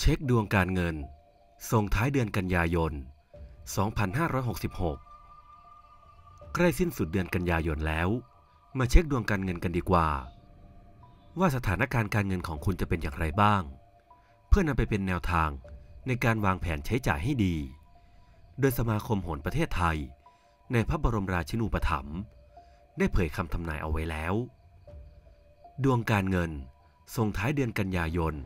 ช็คดวงการเงินส่งท้ายเดือนกันยายน 2566 ใกล้สิ้นสุดเดือนกันยายนแล้วมาเช็คดวงการเงินกันดีกว่าว่าสถานการณ์การเงินของคุณจะเป็นอย่างไรบ้างเพื่อนำไปเป็นแนวทางในการวางแผนใช้จ่ายให้ดีโดยสมาคมโหรประเทศไทยในพระบรมราชินูปถัมภ์ได้เผยคำทำนายเอาไว้แล้วดวงการเงินส่งท้ายเดือนกันยายน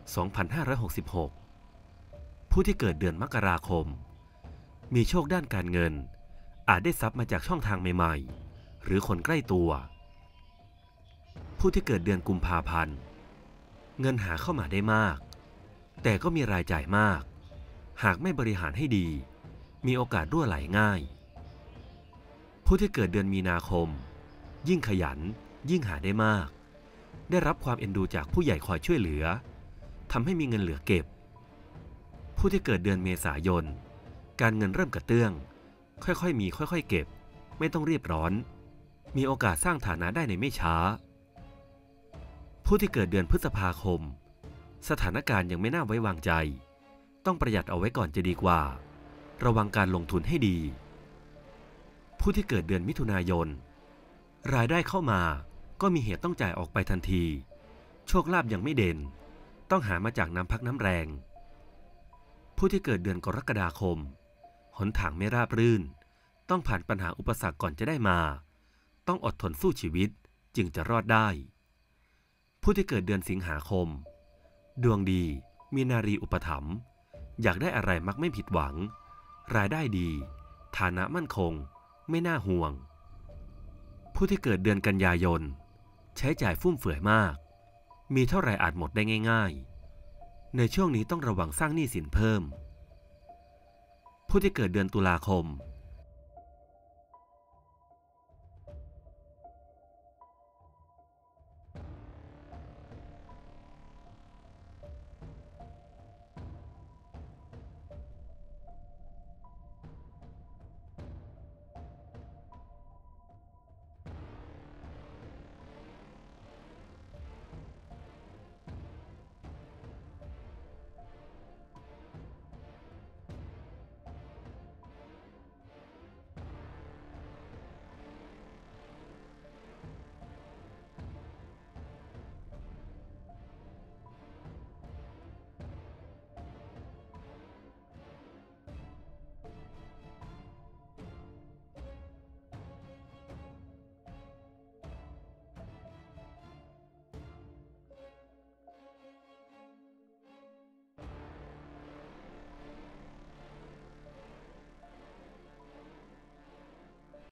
2566 ผู้ที่เกิดเดือนมกราคมมีโชคด้านการเงินอาจได้ทรัพย์มาจากช่องทางใหม่ๆหรือคนใกล้ตัวผู้ที่เกิดเดือนกุมภาพันธ์เงินหาเข้ามาได้มากแต่ก็มีรายจ่ายมากหากไม่บริหารให้ดีมีโอกาสรั่วไหลง่ายผู้ที่เกิดเดือนมีนาคมยิ่งขยันยิ่งหาได้มากได้รับความเอ็นดูจากผู้ใหญ่คอยช่วยเหลือทำให้มีเงินเหลือเก็บผู้ที่เกิดเดือนเมษายนการเงินเริ่มกระเตื้องค่อยๆมีค่อยๆเก็บไม่ต้องรีบร้อนมีโอกาสสร้างฐานะได้ในไม่ช้าผู้ที่เกิดเดือนพฤษภาคมสถานการณ์ยังไม่น่าไว้วางใจต้องประหยัดเอาไว้ก่อนจะดีกว่าระวังการลงทุนให้ดีผู้ที่เกิดเดือนมิถุนายนรายได้เข้ามาก็มีเหตุต้องจ่ายออกไปทันทีโชคลาภยังไม่เด่นต้องหามาจากน้ำพักน้ำแรงผู้ที่เกิดเดือนกรกฎาคมหนทางไม่ราบรื่นต้องผ่านปัญหาอุปสรรคก่อนจะได้มาต้องอดทนสู้ชีวิตจึงจะรอดได้ผู้ที่เกิดเดือนสิงหาคมดวงดีมีนารีอุปถัมภ์อยากได้อะไรมักไม่ผิดหวังรายได้ดีฐานะมั่นคงไม่น่าห่วงผู้ที่เกิดเดือนกันยายนใช้จ่ายฟุ่มเฟือยมากมีเท่าไหร่อาจหมดได้ง่ายๆในช่วงนี้ต้องระวังสร้างหนี้สินเพิ่มผู้ที่เกิดเดือนตุลาคม